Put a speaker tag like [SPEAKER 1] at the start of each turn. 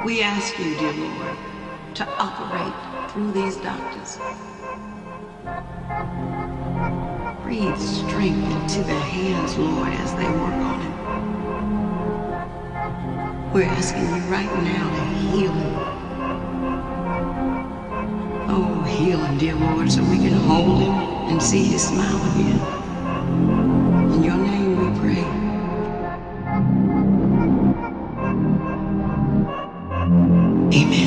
[SPEAKER 1] We ask you, dear Lord, to operate through these doctors. Breathe strength into their hands, Lord, as they work on him. We're asking you right now to heal him. Oh, heal him, dear Lord, so we can hold him and see his smile again. In your name we pray. Amen.